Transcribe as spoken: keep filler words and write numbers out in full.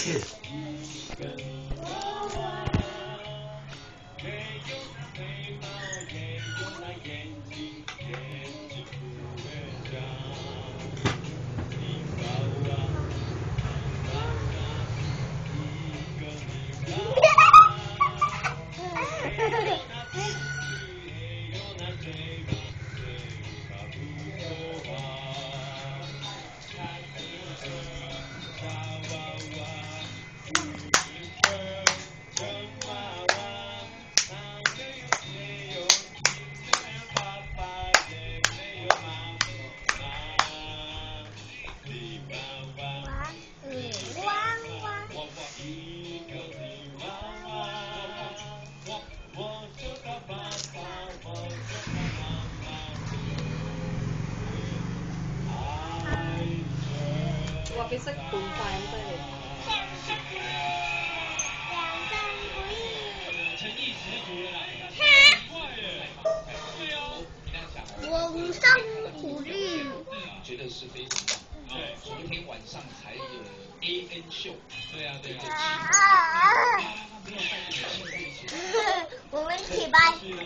ว่าไปสักปุ่มไฟมันไปเลย我无上苦力。 觉得是非常棒。对，昨天晚上才有 A N 秀。对啊，对啊。 我们一起吧。